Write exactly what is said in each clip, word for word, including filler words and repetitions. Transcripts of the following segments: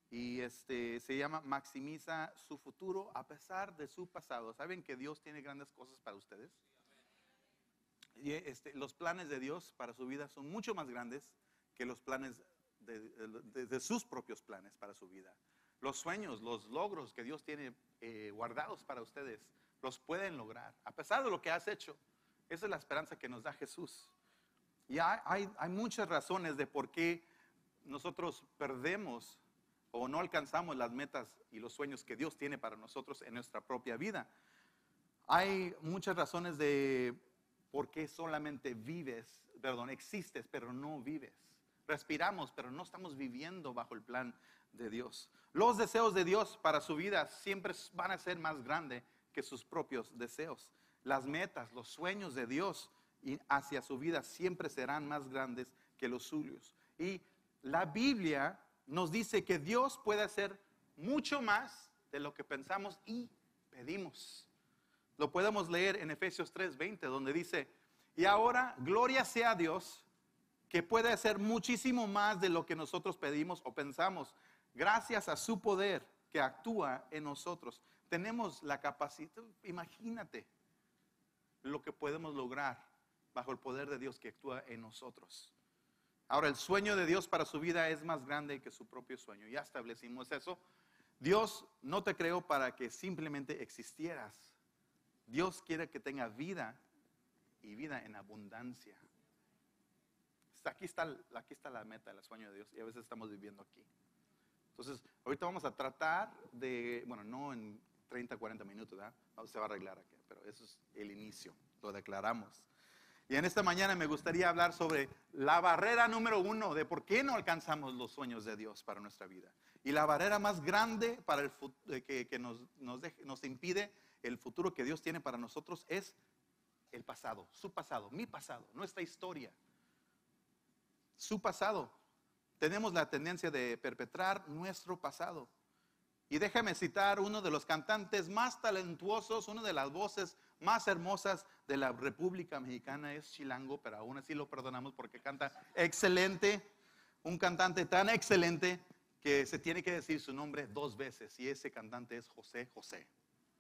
Y este se llama Maximiza su futuro a pesar de su pasado. ¿Saben que Dios tiene grandes cosas para ustedes? Y este, los planes de Dios para su vida son mucho más grandes que los planes de, de, de sus propios planes para su vida. Los sueños, los logros que Dios tiene eh, guardados para ustedes, los pueden lograr, a pesar de lo que has hecho. Esa es la esperanza que nos da Jesús. Y hay, hay, hay muchas razones de por qué nosotros perdemos o no alcanzamos las metas y los sueños que Dios tiene para nosotros en nuestra propia vida. Hay muchas razones de por qué solamente vives, perdón, existes, pero no vives. Respiramos, pero no estamos viviendo bajo el plan de Dios. Los deseos de Dios para su vida siempre van a ser más grandes que sus propios deseos. Las metas, los sueños de Dios hacia su vida siempre serán más grandes que los suyos. Y la Biblia nos dice que Dios puede hacer mucho más de lo que pensamos y pedimos. Lo podemos leer en Efesios tres veinte, donde dice: y ahora gloria sea a Dios, que puede hacer muchísimo más de lo que nosotros pedimos o pensamos, gracias a su poder que actúa en nosotros. Tenemos la capacidad, imagínate lo que podemos lograr bajo el poder de Dios que actúa en nosotros. Ahora, el sueño de Dios para su vida es más grande que su propio sueño. Ya establecimos eso. Dios no te creó para que simplemente existieras. Dios quiere que tenga vida y vida en abundancia. Aquí está, aquí está la meta, el sueño de Dios, y a veces estamos viviendo aquí. Entonces, ahorita vamos a tratar de, bueno, no en treinta, cuarenta minutos, ¿verdad? Se va a arreglar aquí, pero eso es el inicio, lo declaramos. Y en esta mañana me gustaría hablar sobre la barrera número uno de por qué no alcanzamos los sueños de Dios para nuestra vida. Y la barrera más grande para el, que, que nos, nos, deje, nos impide el futuro que Dios tiene para nosotros es el pasado, su pasado, mi pasado, nuestra historia. Su pasado. Tenemos la tendencia de perpetrar nuestro pasado. Y déjame citar uno de los cantantes más talentuosos, una de las voces más hermosas de la República Mexicana. Es Chilango, pero aún así lo perdonamos porque canta excelente. Un cantante tan excelente que se tiene que decir su nombre dos veces, y ese cantante es José José.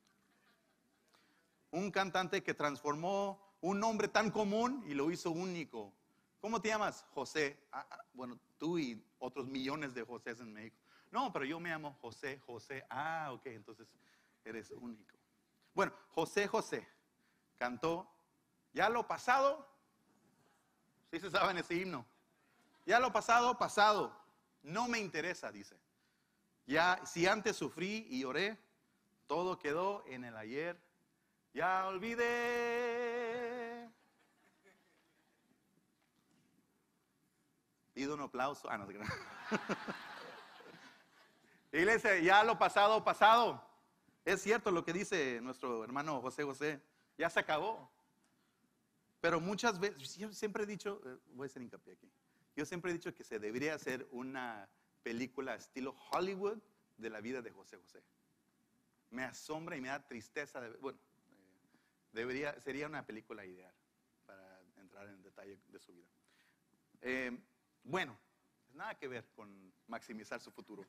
Un cantante que transformó un nombre tan común y lo hizo único. ¿Cómo te llamas? José. Ah, ah, bueno, tú y otros millones de Josés en México. No, pero yo me llamo José José. Ah, ok, entonces eres único. Bueno, José José cantó: ya lo pasado, ¿sí se saben ese himno? Ya lo pasado, pasado, no me interesa, dice. Ya, si antes sufrí y lloré, todo quedó en el ayer. Ya olvidé. Pido un aplauso. Ah, no, no. Iglesia, ya lo pasado, pasado. Es cierto lo que dice nuestro hermano José José. Ya se acabó. Pero muchas veces, yo siempre he dicho, voy a hacer hincapié aquí. Yo siempre he dicho que se debería hacer una película estilo Hollywood de la vida de José José. Me asombra y me da tristeza. De, bueno, eh, debería, sería una película ideal para entrar en detalle de su vida. Eh, bueno, nada que ver con maximizar su futuro.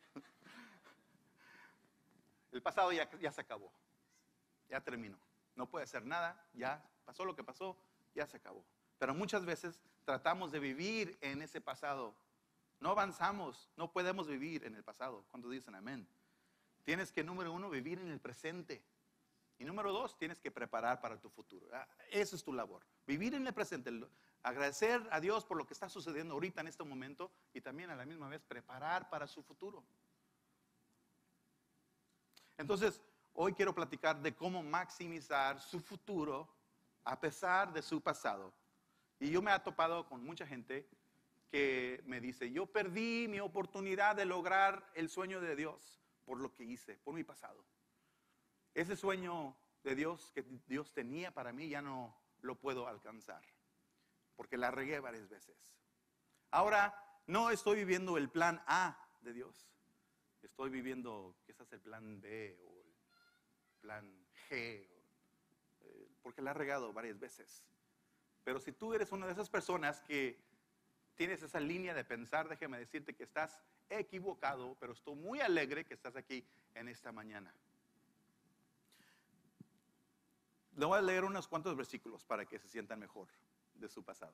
El pasado ya, ya se acabó, ya terminó. No puede hacer nada, ya pasó lo que pasó, ya se acabó. Pero muchas veces tratamos de vivir en ese pasado. No avanzamos, no podemos vivir en el pasado. ¿Cuántos dicen amén? Tienes que, número uno, vivir en el presente. Y número dos, tienes que preparar para tu futuro. Esa es tu labor. Vivir en el presente. Agradecer a Dios por lo que está sucediendo ahorita en este momento y también a la misma vez preparar para su futuro. Entonces, hoy quiero platicar de cómo maximizar su futuro a pesar de su pasado. Y yo me he topado con mucha gente que me dice: yo perdí mi oportunidad de lograr el sueño de Dios por lo que hice, por mi pasado. Ese sueño de Dios que Dios tenía para mí ya no lo puedo alcanzar, porque la regué varias veces. Ahora no estoy viviendo el plan A de Dios. Estoy viviendo quizás el plan B o el plan G, o, eh, porque la he regado varias veces. Pero si tú eres una de esas personas que tienes esa línea de pensar, déjame decirte que estás equivocado, pero estoy muy alegre que estás aquí en esta mañana. Le voy a leer unos cuantos versículos para que se sientan mejor de su pasado.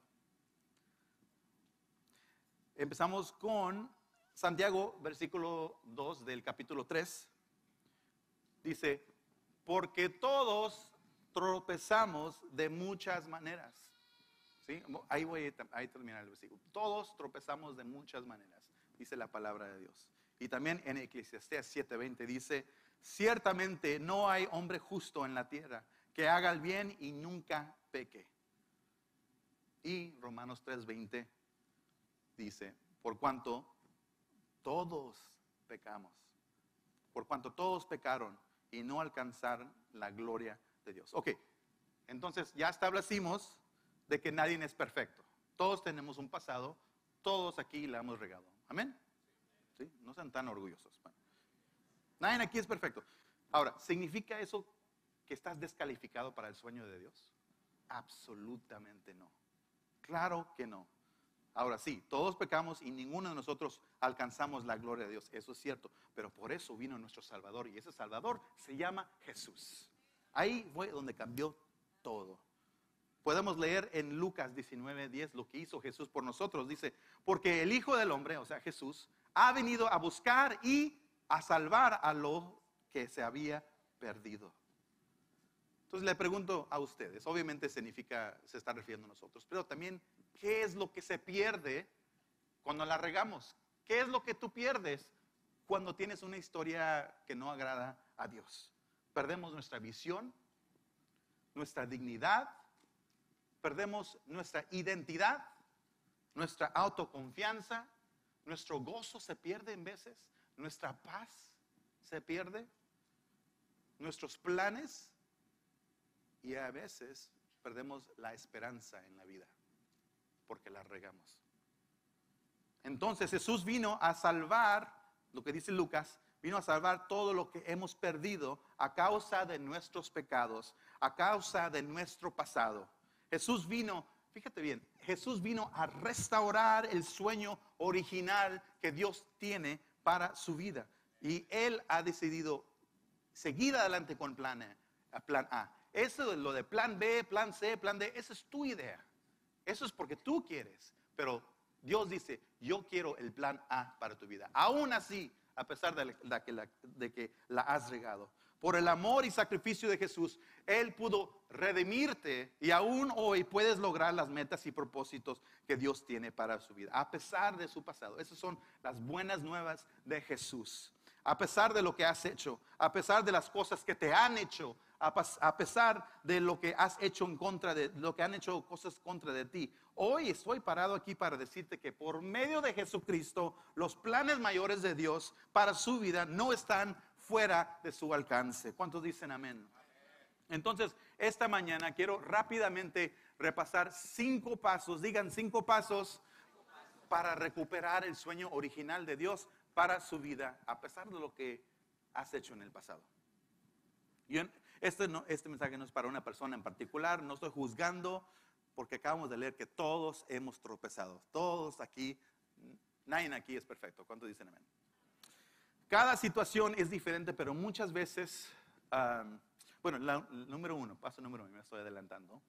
Empezamos con Santiago, versículo dos del capítulo tres. Dice, porque todos tropezamos de muchas maneras. ¿Sí? Ahí voy a ahí terminar el versículo. Todos tropezamos de muchas maneras, dice la palabra de Dios. Y también en Eclesiastés siete veinte dice, ciertamente no hay hombre justo en la tierra que haga el bien y nunca peque. Y Romanos tres veinte dice, por cuanto todos pecamos, por cuanto todos pecaron y no alcanzaron la gloria de Dios. Ok, entonces ya establecimos de que nadie es perfecto. Todos tenemos un pasado, todos aquí la hemos regado. Amén. ¿Sí? No sean tan orgullosos. Bueno, nadie aquí es perfecto. Ahora, ¿significa eso que estás descalificado para el sueño de Dios? Absolutamente no. Claro que no. Ahora sí, todos pecamos y ninguno de nosotros alcanzamos la gloria de Dios. Eso es cierto. Pero por eso vino nuestro Salvador. Y ese Salvador se llama Jesús. Ahí fue donde cambió todo. Podemos leer en Lucas diecinueve diez lo que hizo Jesús por nosotros. Dice, porque el Hijo del Hombre, o sea Jesús, ha venido a buscar y a salvar a lo que se había perdido. Entonces le pregunto a ustedes, obviamente significa, se está refiriendo a nosotros, pero también, ¿qué es lo que se pierde cuando la regamos? ¿Qué es lo que tú pierdes cuando tienes una historia que no agrada a Dios? Perdemos nuestra visión, nuestra dignidad, perdemos nuestra identidad, nuestra autoconfianza, nuestro gozo se pierde en veces, nuestra paz se pierde, nuestros planes. Y a veces perdemos la esperanza en la vida porque la regamos. Entonces Jesús vino a salvar, lo que dice Lucas, vino a salvar todo lo que hemos perdido a causa de nuestros pecados, a causa de nuestro pasado. Jesús vino, fíjate bien, Jesús vino a restaurar el sueño original que Dios tiene para su vida. Y Él ha decidido seguir adelante con plan A. Plan A. Eso, lo de plan B, plan C, plan D, esa es tu idea. Eso es porque tú quieres. Pero Dios dice, yo quiero el plan A para tu vida. Aún así, a pesar de, la, de, la, de que la has regado. Por el amor y sacrificio de Jesús, Él pudo redimirte y aún hoy puedes lograr las metas y propósitos que Dios tiene para su vida. A pesar de su pasado. Esas son las buenas nuevas de Jesús. A pesar de lo que has hecho, a pesar de las cosas que te han hecho, a pesar de lo que has hecho en contra de, lo que han hecho cosas contra de ti. Hoy estoy parado aquí para decirte que por medio de Jesucristo, los planes mayores de Dios para su vida no están fuera de su alcance. ¿Cuántos dicen amén? Entonces, esta mañana quiero rápidamente repasar cinco pasos, digan cinco pasos para recuperar el sueño original de Dios para su vida, a pesar de lo que has hecho en el pasado. Yo, este, no, este mensaje no es para una persona en particular, no estoy juzgando, porque acabamos de leer que todos hemos tropezado. Todos aquí, nadie aquí es perfecto. ¿Cuántos dicen amén? Cada situación es diferente, pero muchas veces, um, bueno, la, número uno, paso número uno, me estoy adelantando.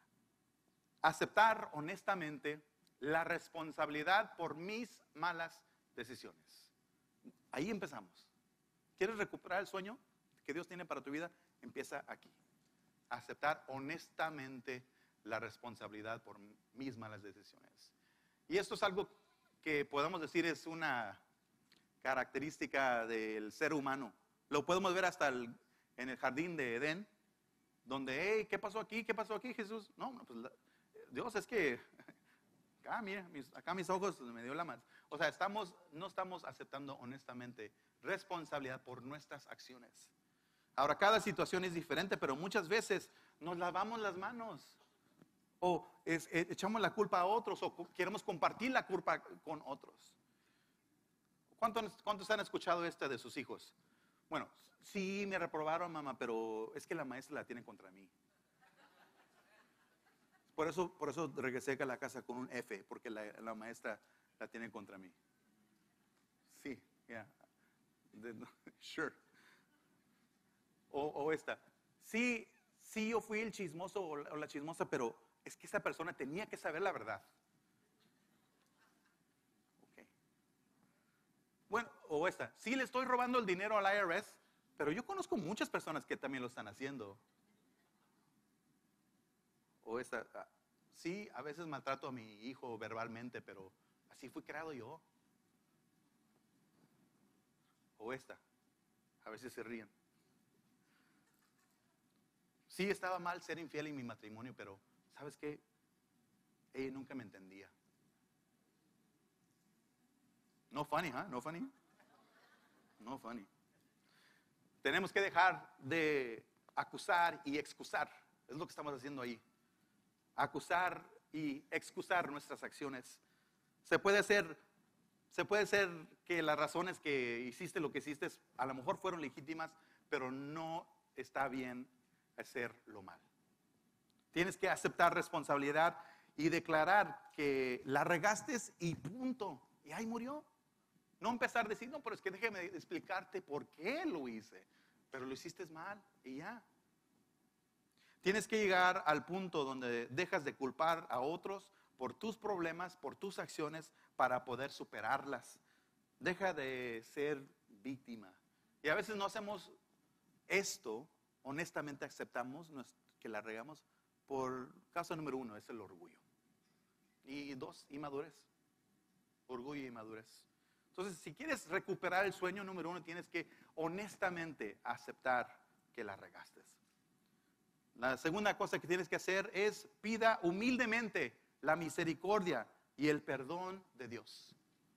Aceptar honestamente la responsabilidad por mis malas decisiones. Ahí empezamos. ¿Quieres recuperar el sueño que Dios tiene para tu vida? Empieza aquí. Aceptar honestamente la responsabilidad por mis malas decisiones. Y esto es algo que podemos decir es una característica del ser humano. Lo podemos ver hasta el, en el jardín de Edén, donde, hey, ¿qué pasó aquí? ¿Qué pasó aquí, Jesús? No, no pues la, Dios, es que acá, mira, mis, acá mis ojos me dio la mano. O sea, estamos, no estamos aceptando honestamente responsabilidad por nuestras acciones. Ahora, cada situación es diferente, pero muchas veces nos lavamos las manos o es, es, echamos la culpa a otros o queremos compartir la culpa con otros. ¿Cuántos, ¿Cuántos han escuchado esta de sus hijos? Bueno, sí me reprobaron, mamá, pero es que la maestra la tiene contra mí. Por eso, por eso regresé a la casa con un F, porque la, la maestra la tiene contra mí. Sí, ya. Yeah. Sure. O, o esta. Sí, sí, yo fui el chismoso o la, o la chismosa, pero es que esa persona tenía que saber la verdad. Okay. Bueno, o esta. Sí, le estoy robando el dinero al I R S, pero yo conozco muchas personas que también lo están haciendo. O esta. Sí, a veces maltrato a mi hijo verbalmente, pero así fui creado yo. O esta. A veces se ríen. Sí, estaba mal ser infiel en mi matrimonio, pero ¿sabes qué? Ella nunca me entendía. No funny, ¿huh? No funny. No funny. Tenemos que dejar de acusar y excusar. Es lo que estamos haciendo ahí. Acusar y excusar nuestras acciones. Se puede hacer, se puede ser que las razones que hiciste lo que hiciste a lo mejor fueron legítimas, pero no está bien hacer lo mal. Tienes que aceptar responsabilidad y declarar que la regaste y punto. Y ahí murió. No empezar a decir, no, pero es que déjeme explicarte por qué lo hice. Pero lo hiciste mal y ya. Tienes que llegar al punto donde dejas de culpar a otros por tus problemas, por tus acciones, para poder superarlas. Deja de ser víctima. Y a veces no hacemos esto, honestamente aceptamos que la regamos por causa número uno, es el orgullo. Y dos, inmadurez. Orgullo y inmadurez. Entonces, si quieres recuperar el sueño número uno, tienes que honestamente aceptar que la regaste. La segunda cosa que tienes que hacer es pida humildemente la misericordia y el perdón de Dios.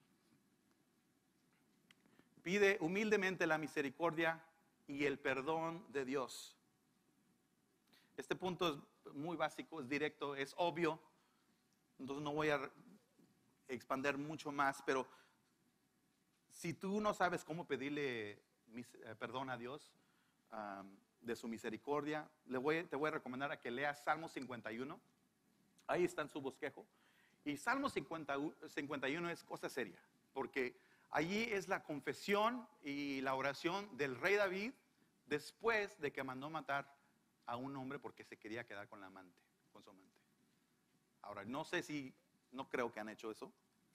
Pide humildemente la misericordia y el perdón de Dios. Este punto es muy básico, es directo, es obvio. Entonces no voy a expandir mucho más, pero si tú no sabes cómo pedirle perdón a Dios um, de su misericordia, le voy, te voy a recomendar a que leas Salmo cincuenta y uno. Ahí está en su bosquejo. Y Salmo cincuenta y uno es cosa seria, porque allí es la confesión y la oración del rey David después de que mandó matar a un hombre porque se quería quedar con la amante, con su amante. Ahora, no sé si, no creo que han hecho eso.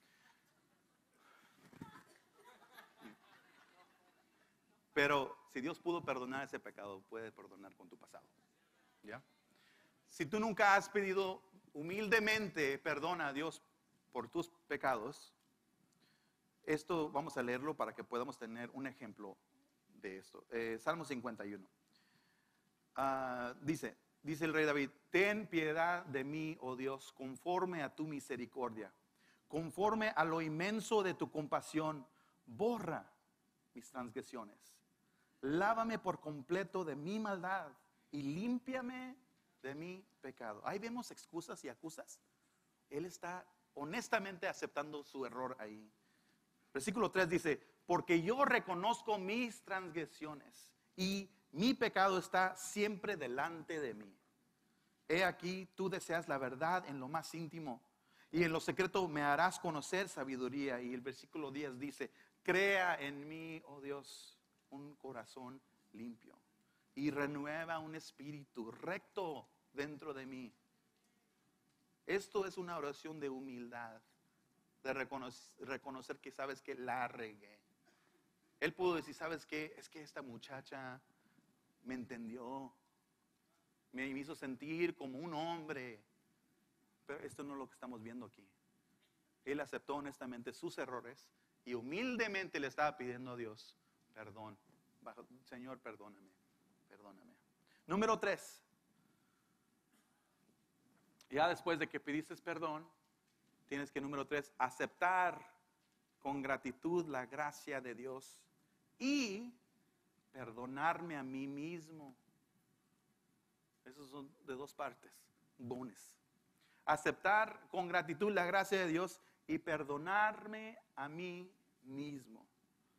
Pero si Dios pudo perdonar ese pecado, puede perdonar con tu pasado. ¿Ya? Si tú nunca has pedido humildemente perdón a Dios por tus pecados, esto vamos a leerlo para que podamos tener un ejemplo de esto. Eh, Salmo cincuenta y uno. Uh, dice, dice el rey David, ten piedad de mí, oh Dios, conforme a tu misericordia, conforme a lo inmenso de tu compasión, borra mis transgresiones. Lávame por completo de mi maldad y límpiame de mi pecado. Ahí vemos excusas y acusas. Él está honestamente aceptando su error ahí. Versículo tres dice, porque yo reconozco mis transgresiones y mi pecado está siempre delante de mí. He aquí, tú deseas la verdad en lo más íntimo y en lo secreto me harás conocer sabiduría. Y el versículo diez dice, crea en mí, oh Dios, un corazón limpio y renueva un espíritu recto dentro de mí. Esto es una oración de humildad, de reconocer, reconocer que sabes que la regué. Él pudo decir, ¿sabes qué? Es que esta muchacha me entendió, me hizo sentir como un hombre, pero esto no es lo que estamos viendo aquí. Él aceptó honestamente sus errores y humildemente le estaba pidiendo a Dios perdón. Señor, perdóname, perdóname. Número tres. Ya después de que pediste perdón, tienes que, número tres, aceptar con gratitud la gracia de Dios y perdonarme a mí mismo. Esos son de dos partes, bonus. Aceptar con gratitud la gracia de Dios y perdonarme a mí mismo.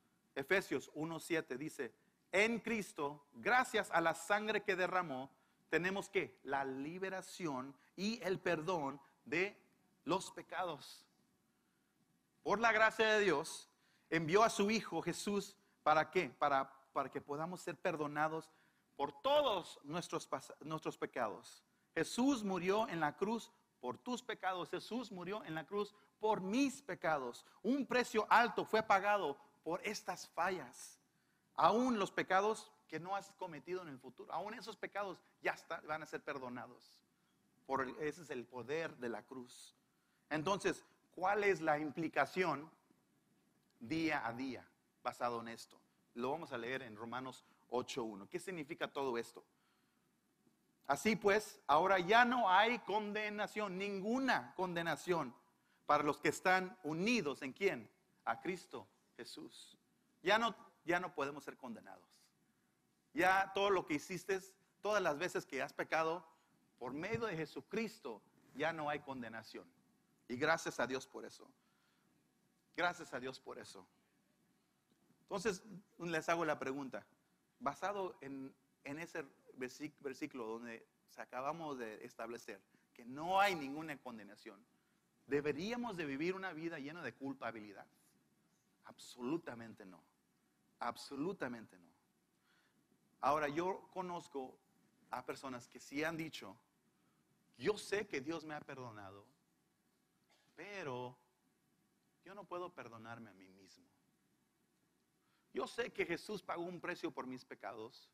Efesios uno siete dice, en Cristo, gracias a la sangre que derramó, tenemos que la liberación y el perdón de los pecados. Por la gracia de Dios, envió a su Hijo Jesús, ¿para qué? Para, para que podamos ser perdonados por todos nuestros, nuestros pecados. Jesús murió en la cruz por tus pecados. Jesús murió en la cruz por mis pecados. Un precio alto fue pagado por estas fallas. Aún los pecados que no has cometido en el futuro, aún esos pecados ya está, van a ser perdonados. Por, ese es el poder de la cruz. Entonces, ¿cuál es la implicación día a día basado en esto? Lo vamos a leer en Romanos ocho uno. ¿Qué significa todo esto? Así pues, ahora ya no hay condenación, ninguna condenación para los que están unidos ¿en quién? A Cristo Jesús. Ya no, ya no podemos ser condenados. Ya todo lo que hiciste, todas las veces que has pecado, por medio de Jesucristo, ya no hay condenación. Y gracias a Dios por eso. Gracias a Dios por eso. Entonces, les hago la pregunta. Basado en, en ese versículo donde acabamos de establecer que no hay ninguna condenación, ¿deberíamos de vivir una vida llena de culpabilidad? Absolutamente no. Absolutamente no. Ahora, yo conozco a personas que sí han dicho, yo sé que Dios me ha perdonado, pero yo no puedo perdonarme a mí mismo. Yo sé que Jesús pagó un precio por mis pecados,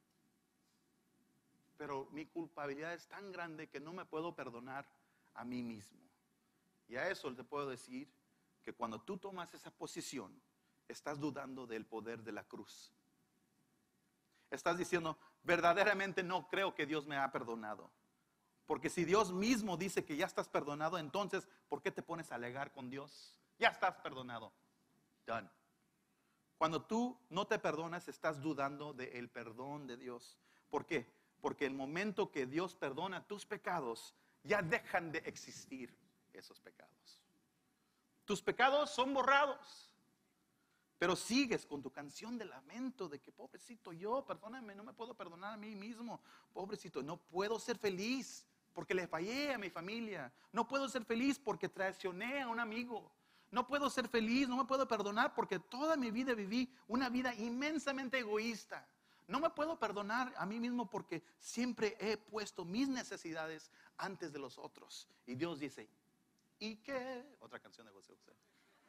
pero mi culpabilidad es tan grande que no me puedo perdonar a mí mismo. Y a eso te puedo decir que cuando tú tomas esa posición, estás dudando del poder de la cruz. Estás diciendo, verdaderamente no creo que Dios me ha perdonado. Porque si Dios mismo dice que ya estás perdonado, entonces, ¿por qué te pones a alegar con Dios? Ya estás perdonado. Done. Cuando tú no te perdonas, estás dudando del perdón de Dios. ¿Por qué? Porque el momento que Dios perdona tus pecados, ya dejan de existir esos pecados. Tus pecados son borrados. Pero sigues con tu canción de lamento de que pobrecito yo, perdóname, no me puedo perdonar a mí mismo. Pobrecito, no puedo ser feliz porque le fallé a mi familia. No puedo ser feliz porque traicioné a un amigo. No puedo ser feliz, no me puedo perdonar porque toda mi vida viví una vida inmensamente egoísta. No me puedo perdonar a mí mismo porque siempre he puesto mis necesidades antes de los otros. Y Dios dice, ¿y qué? Otra canción de José José.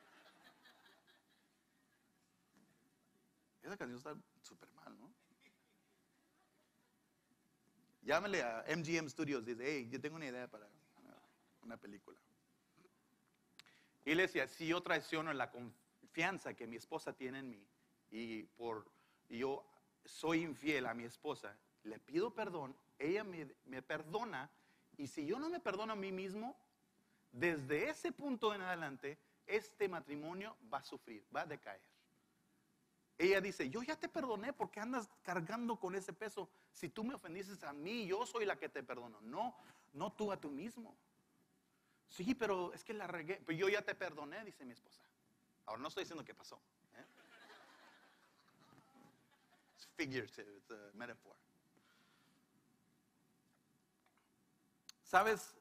Esa canción está súper mal, ¿no? Llámale a M G M Studios, dice, hey, yo tengo una idea para una, una película. Y le decía, si yo traiciono la confianza que mi esposa tiene en mí y por y yo soy infiel a mi esposa, le pido perdón, ella me, me perdona, y si yo no me perdono a mí mismo, desde ese punto en adelante, este matrimonio va a sufrir, va a decaer. Ella dice, yo ya te perdoné, porque andas cargando con ese peso. Si tú me ofendiste a mí, yo soy la que te perdono. No, no tú a tú mismo. Sí, pero es que la regué. Pero yo ya te perdoné, dice mi esposa. Ahora no estoy diciendo que pasó. ¿eh? It's figurative, it's a metaphor. ¿Sabes?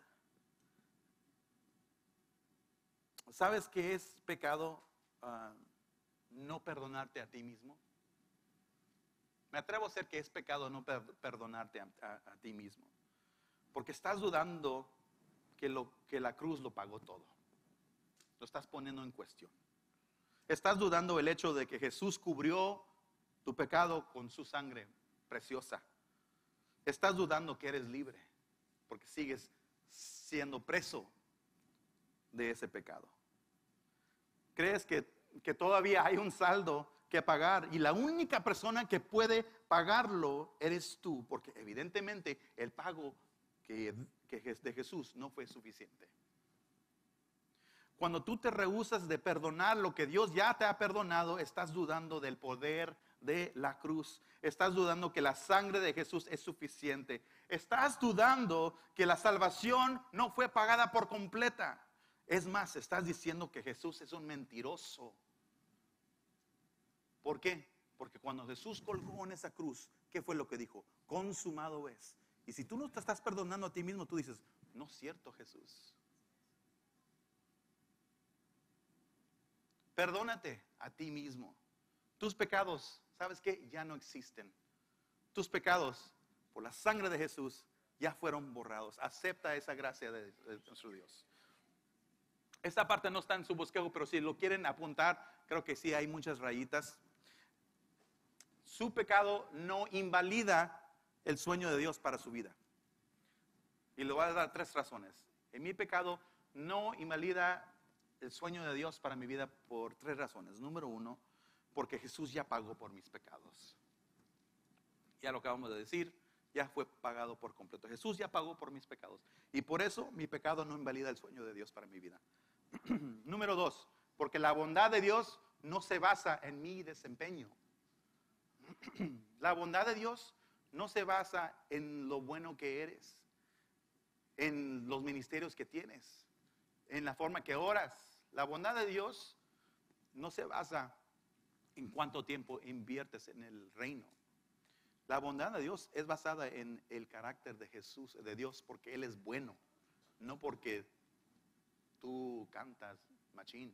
¿Sabes qué es pecado? Uh, no perdonarte a ti mismo. Me atrevo a decir que es pecado no per perdonarte a, a, a ti mismo, porque estás dudando que, lo, que la cruz lo pagó todo. Lo estás poniendo en cuestión. Estás dudando el hecho de que Jesús cubrió tu pecado con su sangre preciosa. Estás dudando que eres libre, porque sigues siendo preso de ese pecado. Crees que que todavía hay un saldo que pagar, y la única persona que puede pagarlo eres tú, porque evidentemente el pago que, que de Jesús no fue suficiente. Cuando tú te rehusas de perdonar lo que Dios ya te ha perdonado, estás dudando del poder de la cruz. Estás dudando que la sangre de Jesús es suficiente. Estás dudando que la salvación no fue pagada por completa. Es más, estás diciendo que Jesús es un mentiroso. ¿Por qué? Porque cuando Jesús colgó en esa cruz, ¿qué fue lo que dijo? Consumado es. Y si tú no te estás perdonando a ti mismo, tú dices, no es cierto, Jesús. Perdónate a ti mismo. Tus pecados, ¿sabes qué? Ya no existen. Tus pecados, por la sangre de Jesús, ya fueron borrados. Acepta esa gracia de, de nuestro Dios. Esta parte no está en su bosquejo, pero si lo quieren apuntar, creo que sí hay muchas rayitas. Su pecado no invalida el sueño de Dios para su vida. Y le voy a dar tres razones. En mi pecado no invalida el sueño de Dios para mi vida por tres razones. Número uno, porque Jesús ya pagó por mis pecados. Ya lo acabamos de decir, ya fue pagado por completo. Jesús ya pagó por mis pecados. Y por eso mi pecado no invalida el sueño de Dios para mi vida. Número dos, porque la bondad de Dios no se basa en mi desempeño. La bondad de Dios no se basa en lo bueno que eres, en los ministerios que tienes, en la forma que oras. La bondad de Dios no se basa en cuánto tiempo inviertes en el reino. La bondad de Dios es basada en el carácter de Jesús, de Dios, porque Él es bueno, no porque tú cantas machín.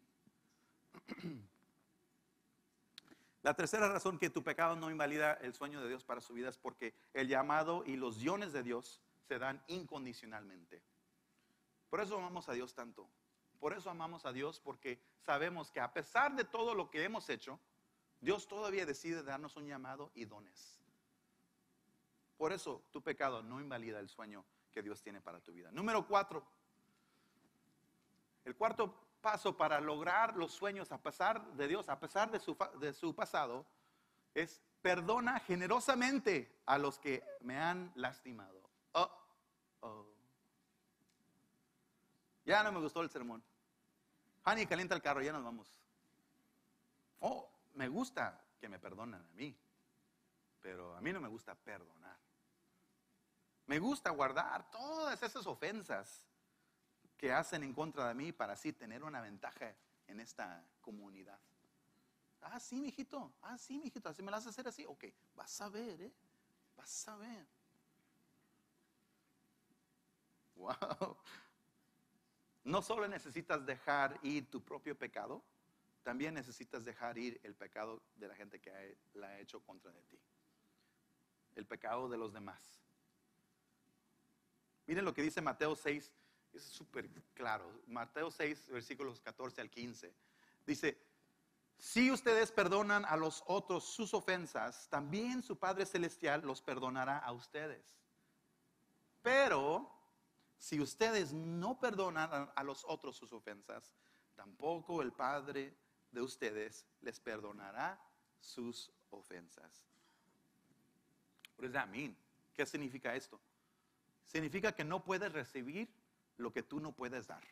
La tercera razón que tu pecado no invalida el sueño de Dios para su vida es porque el llamado y los dones de Dios se dan incondicionalmente. Por eso amamos a Dios tanto. Por eso amamos a Dios, porque sabemos que a pesar de todo lo que hemos hecho, Dios todavía decide darnos un llamado y dones. Por eso tu pecado no invalida el sueño que Dios tiene para tu vida. Número cuatro. El cuarto paso para lograr los sueños a pesar de Dios, a pesar de su, de su pasado, es perdona generosamente a los que me han lastimado. Oh, oh. Ya no me gustó el sermón. Honey, calienta el carro, ya nos vamos. Oh, me gusta que me perdonen a mí, pero a mí no me gusta perdonar. Me gusta guardar todas esas ofensas que hacen en contra de mí para así tener una ventaja en esta comunidad. Ah, sí, mijito. Ah, sí, mijito. ¿Así me las vas a hacer así? Ok, vas a ver, ¿eh? Vas a ver. Wow. No solo necesitas dejar ir tu propio pecado, también necesitas dejar ir el pecado de la gente que la ha hecho contra de ti. El pecado de los demás. Miren lo que dice Mateo seis, es súper claro. Mateo seis, versículos catorce al quince. Dice, si ustedes perdonan a los otros sus ofensas, también su Padre Celestial los perdonará a ustedes. Pero si ustedes no perdonan a los otros sus ofensas, tampoco el Padre de ustedes les perdonará sus ofensas. What does that mean? ¿Qué significa esto? Significa que no puedes recibir lo que tú no puedes dar.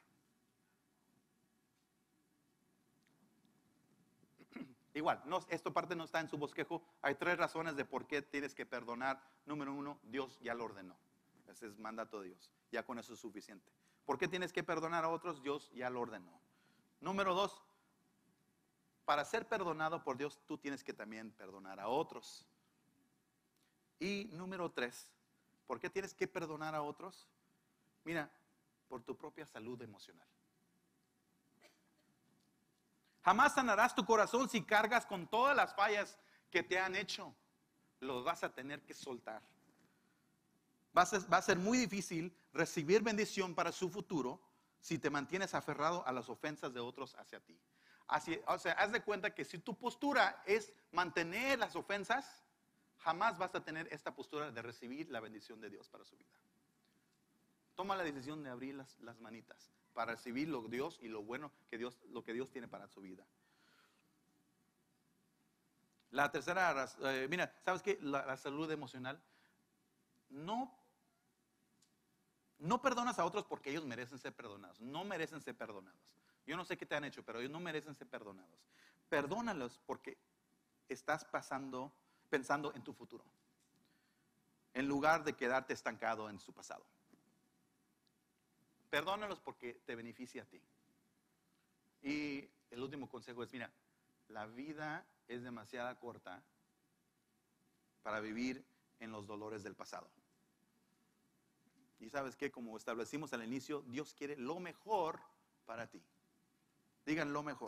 Igual, no, esta parte no está en su bosquejo. Hay tres razones de por qué tienes que perdonar. Número uno, Dios ya lo ordenó. Ese es mandato de Dios. Ya con eso es suficiente. ¿Por qué tienes que perdonar a otros? Dios ya lo ordenó. Número dos, para ser perdonado por Dios, tú tienes que también perdonar a otros. Y número tres, ¿por qué tienes que perdonar a otros? Mira, por tu propia salud emocional. Jamás sanarás tu corazón si cargas con todas las fallas que te han hecho. Los vas a tener que soltar. Va a ser, va a ser muy difícil recibir bendición para su futuro si te mantienes aferrado a las ofensas de otros hacia ti. Así, o sea, haz de cuenta que si tu postura es mantener las ofensas, jamás vas a tener esta postura de recibir la bendición de Dios para su vida. Toma la decisión de abrir las, las manitas para recibir lo Dios y lo bueno que Dios, lo que Dios tiene para su vida. La tercera razón, eh, mira, ¿sabes qué? La, la salud emocional. No, no perdonas a otros porque ellos merecen ser perdonados. No merecen ser perdonados. Yo no sé qué te han hecho, pero ellos no merecen ser perdonados. Perdónalos porque estás pasando, pensando en tu futuro, en lugar de quedarte estancado en su pasado. Perdónalos porque te beneficia a ti. Y el último consejo es, mira, la vida es demasiado corta para vivir en los dolores del pasado. Y sabes que, como establecimos al inicio, Dios quiere lo mejor para ti. Digan lo mejor.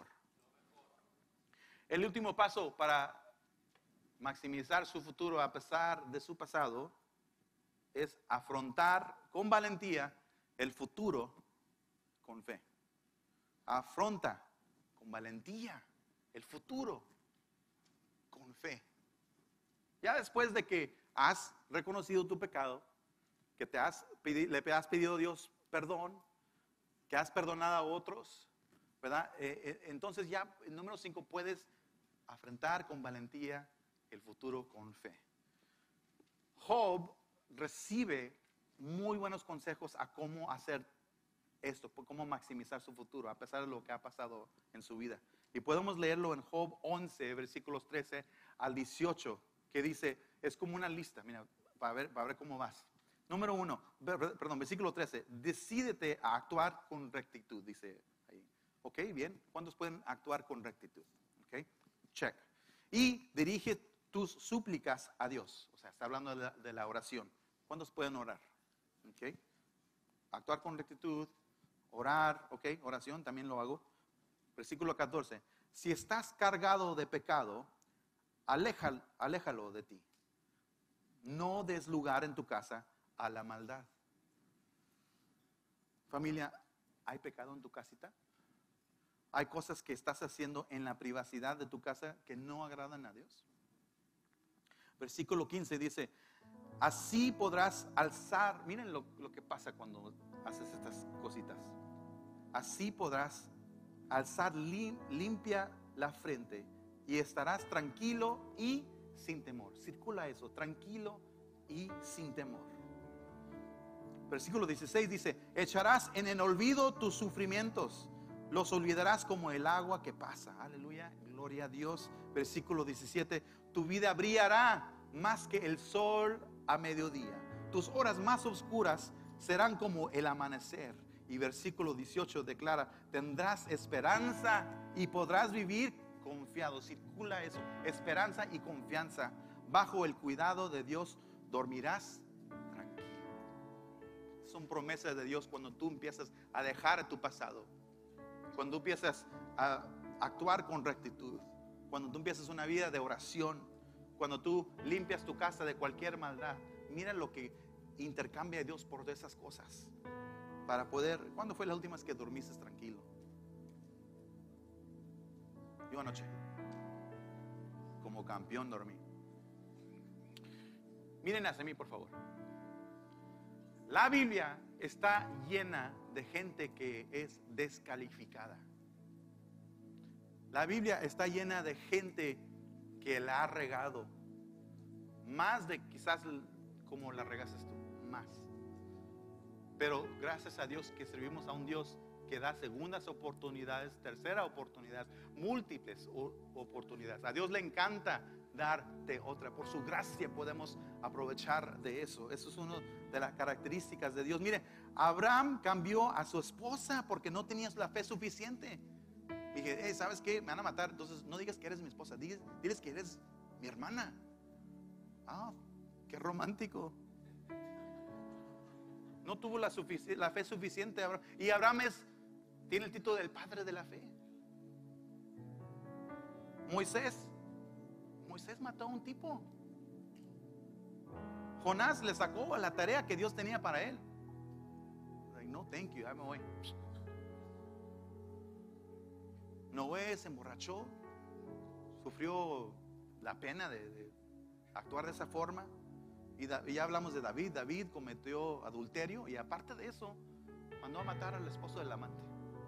El último paso para maximizar su futuro a pesar de su pasado es afrontar con valentía el futuro con fe. Afronta con valentía el futuro con fe. Ya después de que has reconocido tu pecado, que te has, le has pedido a Dios perdón, que has perdonado a otros, ¿verdad? Eh, eh, entonces ya, número cinco, puedes afrontar con valentía el futuro con fe. Job recibe muy buenos consejos a cómo hacer esto, cómo maximizar su futuro, a pesar de lo que ha pasado en su vida. Y podemos leerlo en Job once, versículos trece al dieciocho, que dice, es como una lista, mira, para ver, para ver cómo vas. Número uno, perdón, versículo trece, decídete a actuar con rectitud, dice ahí. Ok, bien, ¿cuántos pueden actuar con rectitud? Ok, check. Y dirige tus súplicas a Dios, o sea, está hablando de la, de la oración. ¿Cuántos pueden orar? Ok, actuar con rectitud, orar, ok, oración, también lo hago. Versículo catorce, si estás cargado de pecado, aléjalo, aléjalo de ti. No des lugar en tu casa a la maldad. Familia, ¿hay pecado en tu casita? ¿Hay cosas que estás haciendo en la privacidad de tu casa que no agradan a Dios? Versículo quince dice, así podrás alzar, miren lo, lo que pasa cuando haces estas cositas. Así podrás alzar lim, limpia la frente y estarás tranquilo y sin temor. Circula eso, tranquilo y sin temor. Versículo dieciséis dice, echarás en el olvido tus sufrimientos, los olvidarás como el agua que pasa. Aleluya, gloria a Dios. Versículo diecisiete, tu vida brillará más que el sol a mediodía. Tus horas más oscuras serán como el amanecer. Y versículo dieciocho declara, tendrás esperanza y podrás vivir confiado. Circula eso, esperanza y confianza. Bajo el cuidado de Dios dormirás tranquilo. Son promesas de Dios cuando tú empiezas a dejar tu pasado, cuando tú empiezas a actuar con rectitud, cuando tú empiezas una vida de oración, cuando tú limpias tu casa de cualquier maldad. Mira lo que intercambia Dios por esas cosas. Para poder, ¿cuándo fue la última vez que dormiste tranquilo? Yo anoche, como campeón dormí. Miren hacia mí, por favor. La Biblia está llena de gente que es descalificada. La Biblia está llena de gente que la ha regado. Más de quizás como la regaste tú, más. Pero gracias a Dios que servimos a un Dios que da segundas oportunidades, tercera oportunidades, múltiples oportunidades. A Dios le encanta darte otra. Por su gracia podemos aprovechar de eso. Eso es una de las características de Dios. Mire, Abraham cambió a su esposa porque no tenías la fe suficiente. Dije, hey, ¿sabes qué? Me van a matar. Entonces no digas que eres mi esposa, diles, diles que eres mi hermana. Ah, qué romántico. No tuvo la, la fe suficiente. Y Abraham es, tiene el título del padre de la fe. Moisés, Moisés mató a un tipo. Jonás le sacó a la tarea que Dios tenía para él. Like, no, thank you, ahí me voy. Noé se emborrachó, sufrió la pena de, de actuar de esa forma. Y, da, y ya hablamos de David. David cometió adulterio y aparte de eso mandó a matar al esposo del amante.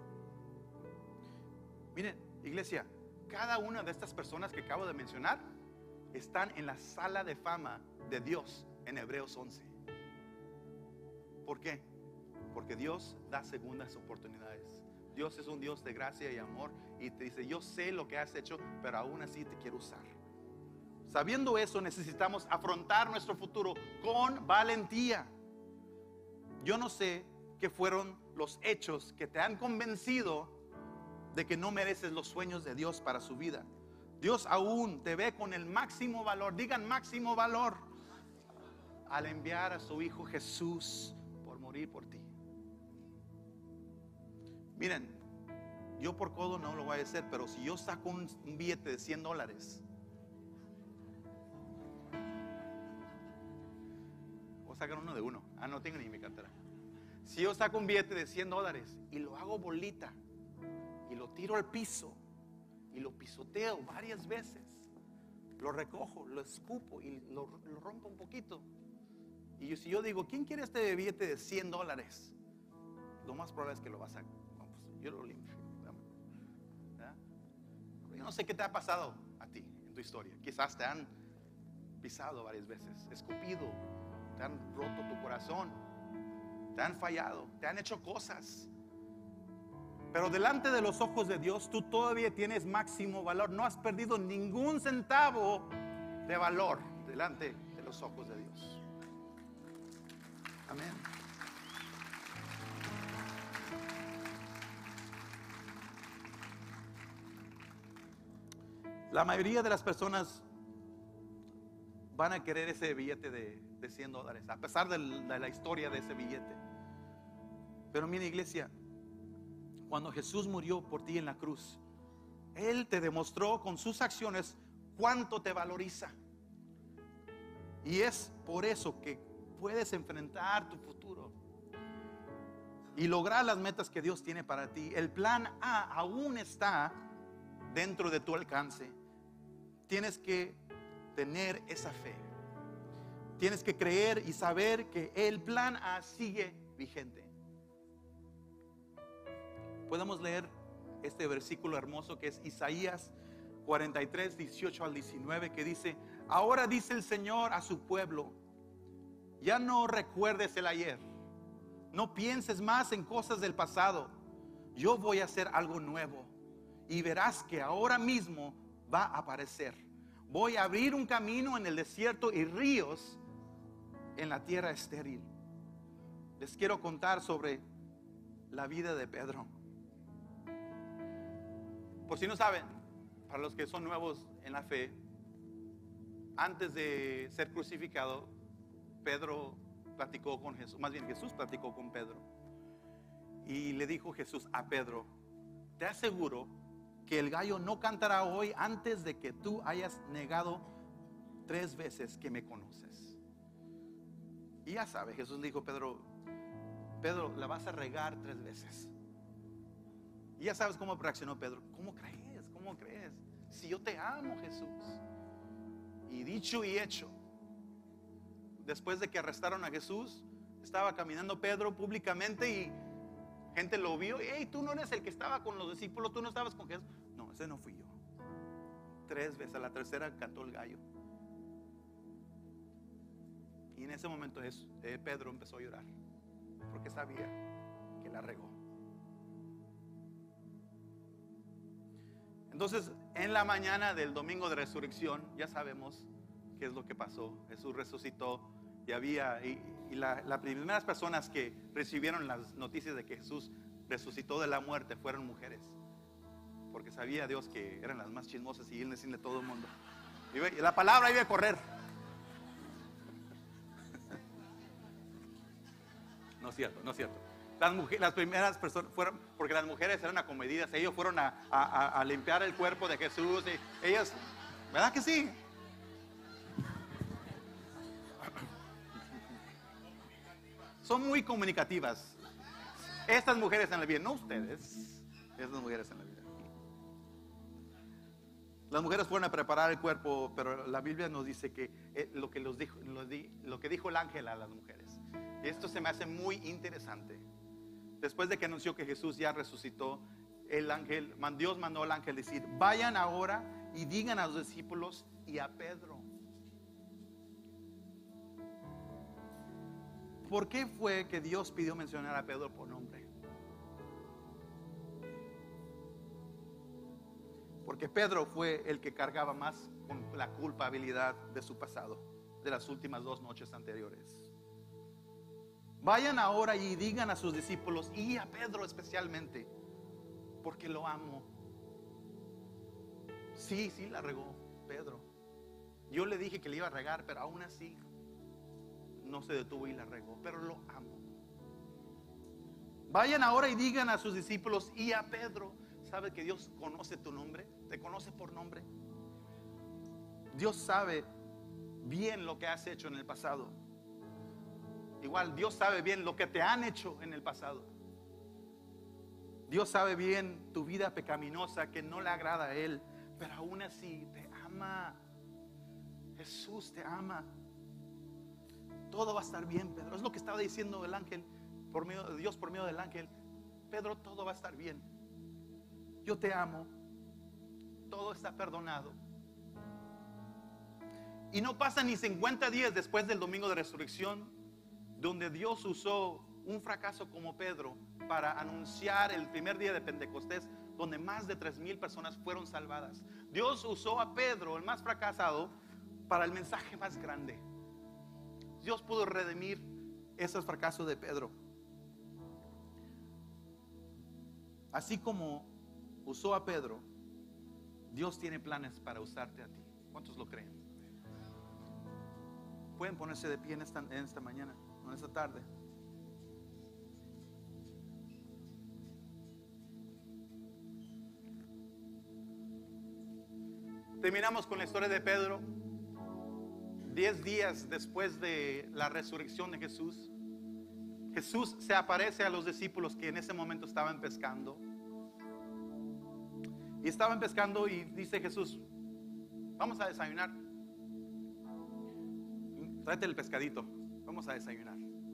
Miren, iglesia, cada una de estas personas que acabo de mencionar están en la sala de fama de Dios en Hebreos once. ¿Por qué? Porque Dios da segundas oportunidades. Dios es un Dios de gracia y amor y te dice, yo sé lo que has hecho, pero aún así te quiero usar. Sabiendo eso, necesitamos afrontar nuestro futuro con valentía. Yo no sé qué fueron los hechos que te han convencido de que no mereces los sueños de Dios para su vida. Dios aún te ve con el máximo valor, digan máximo valor, al enviar a su Hijo Jesús por morir por ti. Miren, yo por codo no lo voy a hacer, pero si yo saco un, un billete de cien dólares, voy a sacar uno de uno. Ah, no tengo ni mi cartera. Si yo saco un billete de cien dólares y lo hago bolita y lo tiro al piso y lo pisoteo varias veces, lo recojo, lo escupo y lo, lo rompo un poquito, y yo, si yo digo, ¿quién quiere este billete de cien dólares? Lo más probable es que lo vas a, no, pues yo lo limpio. ¿Verdad? Yo no sé qué te ha pasado a ti en tu historia. Quizás te han pisado varias veces, escupido, te han roto tu corazón, te han fallado, te han hecho cosas. Pero delante de los ojos de Dios, tú todavía tienes máximo valor. No has perdido ningún centavo de valor delante de los ojos de Dios. Amén. La mayoría de las personas van a querer ese billete de, de cien dólares, a pesar de la, de la historia de ese billete. Pero mira, iglesia, cuando Jesús murió por ti en la cruz, Él te demostró con sus acciones cuánto te valoriza. Y es por eso que puedes enfrentar tu futuro y lograr las metas que Dios tiene para ti. El plan A aún está dentro de tu alcance. Tienes que tener esa fe. Tienes que creer y saber que el plan A sigue vigente. Podemos leer este versículo hermoso que es Isaías cuarenta y tres, dieciocho al diecinueve, que dice: ahora dice el Señor a su pueblo, ya no recuerdes el ayer, no pienses más en cosas del pasado. Yo voy a hacer algo nuevo y verás que ahora mismo va a aparecer. Voy a abrir un camino en el desierto y ríos en la tierra estéril. Les quiero contar sobre la vida de Pedro. Por si no saben, para los que son nuevos en la fe, antes de ser crucificado, Pedro platicó con Jesús, más bien Jesús platicó con Pedro. Y le dijo Jesús a Pedro: te aseguro que el gallo no cantará hoy antes de que tú hayas negado tres veces que me conoces. Y ya sabe, Jesús le dijo: Pedro, Pedro, la vas a regar tres veces. Y ya sabes cómo reaccionó Pedro. ¿Cómo crees? ¿Cómo crees? Si yo te amo, Jesús. Y dicho y hecho, después de que arrestaron a Jesús, estaba caminando Pedro públicamente y gente lo vio. Hey, tú no eres el que estaba con los discípulos, tú no estabas con Jesús. No, ese no fui yo. Tres veces, a la tercera cantó el gallo. Y en ese momento es, eh, Pedro empezó a llorar, porque sabía que la regó. Entonces, en la mañana del domingo de resurrección, ya sabemos qué es lo que pasó. Jesús resucitó y había, y, y la, las primeras personas que recibieron las noticias de que Jesús resucitó de la muerte fueron mujeres, porque sabía Dios que eran las más chismosas y Él decirle a todo el mundo. Y la palabra iba a correr. No es cierto, no es cierto. Las, mujeres, las primeras personas fueron, porque las mujeres eran acomedidas, ellos fueron a, a, a limpiar el cuerpo de Jesús. Y ellas, ¿verdad que sí? Son muy comunicativas. Estas mujeres en la vida, no ustedes, estas mujeres en la vida. Las mujeres fueron a preparar el cuerpo, pero la Biblia nos dice que eh, lo que los dijo, lo, di, lo que dijo el ángel a las mujeres. Y esto se me hace muy interesante. Después de que anunció que Jesús ya resucitó, el ángel, Dios mandó al ángel decir: vayan ahora y digan a los discípulos y a Pedro. ¿Por qué fue que Dios pidió mencionar a Pedro por nombre? Porque Pedro fue el que cargaba más con la culpabilidad de su pasado, de las últimas dos noches anteriores. Vayan ahora y digan a sus discípulos y a Pedro especialmente, porque lo amo. Sí, sí la regó Pedro. Yo le dije que le iba a regar, pero aún así no se detuvo y la regó, pero lo amo. Vayan ahora y digan a sus discípulos y a Pedro. ¿Sabe que Dios conoce tu nombre? Te conoce por nombre. Dios sabe bien lo que has hecho en el pasado. Igual Dios sabe bien lo que te han hecho en el pasado. Dios sabe bien tu vida pecaminosa que no le agrada a Él, pero aún así te ama. Jesús te ama. Todo va a estar bien, Pedro. Es lo que estaba diciendo el ángel, por medio de Dios, por medio del ángel. Pedro, todo va a estar bien. Yo te amo. Todo está perdonado. Y no pasa ni cincuenta días después del domingo de resurrección, donde Dios usó un fracaso como Pedro para anunciar el primer día de Pentecostés, donde más de tres mil personas fueron salvadas. Dios usó a Pedro, el más fracasado, para el mensaje más grande. Dios pudo redimir esos fracasos de Pedro. Así como usó a Pedro, Dios tiene planes para usarte a ti. ¿Cuántos lo creen? Pueden ponerse de pie en esta, en esta mañana, en esta tarde. Terminamos con la historia de Pedro. Diez días después de la resurrección de Jesús, Jesús se aparece a los discípulos que en ese momento estaban pescando. Y estaban pescando y dice Jesús: vamos a desayunar. Tráete el pescadito, vamos a desayunar.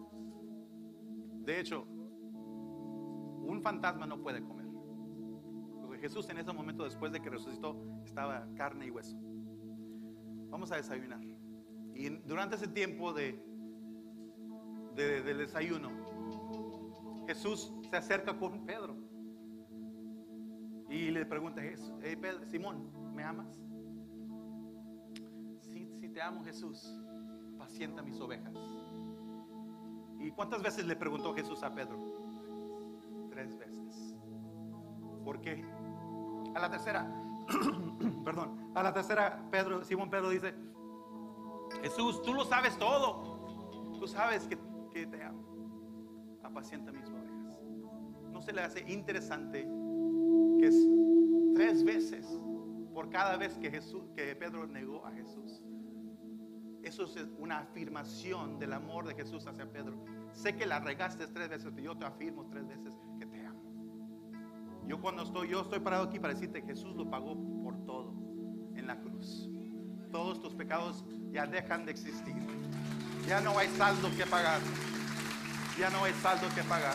De hecho, un fantasma no puede comer, porque Jesús en ese momento, después de que resucitó, estaba carne y hueso. Vamos a desayunar. Y durante ese tiempo de, de, del desayuno, Jesús se acerca con Pedro y le pregunta: hey Pedro, Simón, ¿me amas? Sí, sí te amo, Jesús. Pacienta mis ovejas. ¿Y cuántas veces le preguntó Jesús a Pedro? Tres veces. ¿Por qué? A la tercera, perdón, a la tercera, Pedro, Simón Pedro dice: Jesús, tú lo sabes todo. Tú sabes que, que te amo. Apacienta mis ovejas. ¿No se le hace interesante que es tres veces por cada vez que Jesús, que Pedro negó a Jesús? Eso es una afirmación del amor de Jesús hacia Pedro. Sé que la regaste tres veces, pero yo te afirmo tres veces que te amo. Yo cuando estoy, yo estoy parado aquí para decirte que Jesús lo pagó por todo en la cruz. Todos tus pecados ya dejan de existir. Ya no hay saldo que pagar. Ya no hay saldo que pagar.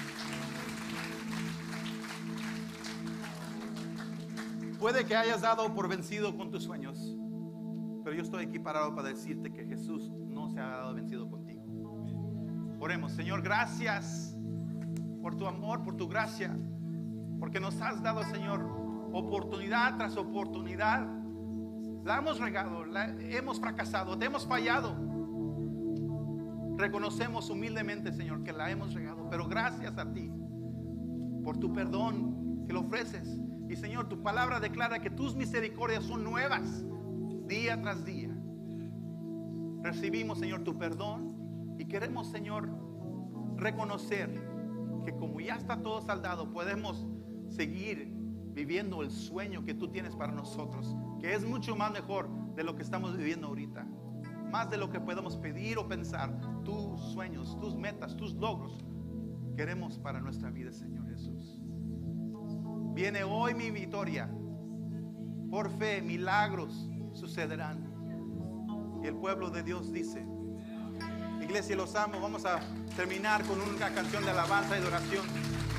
Puede que hayas dado por vencido con tus sueños, pero yo estoy aquí parado para decirte que Jesús no se ha dado vencido contigo. Oremos. Señor, gracias por tu amor, por tu gracia, porque nos has dado, Señor, oportunidad tras oportunidad. La hemos regado, la hemos fracasado, te hemos fallado. Reconocemos humildemente, Señor, que la hemos regado, pero gracias a ti por tu perdón que lo ofreces. Y Señor, tu palabra declara que tus misericordias son nuevas día tras día. Recibimos, Señor, tu perdón y queremos, Señor, reconocer que como ya está todo saldado, podemos seguir viviendo el sueño que tú tienes para nosotros, que es mucho más mejor de lo que estamos viviendo ahorita, más de lo que podemos pedir o pensar. Tus sueños, tus metas, tus logros queremos para nuestra vida, Señor Jesús. Viene hoy mi victoria. Por fe, milagros sucederán. Y el pueblo de Dios dice: iglesia, los amo. Vamos a terminar con una canción de alabanza y de oración.